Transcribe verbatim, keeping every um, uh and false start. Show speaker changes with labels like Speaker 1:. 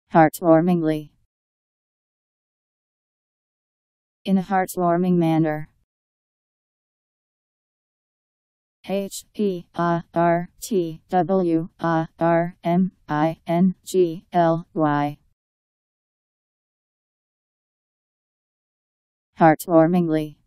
Speaker 1: Heartwarmingly. In a heartwarming manner. H E A R T W A R M I N G L Y. Heartwarmingly.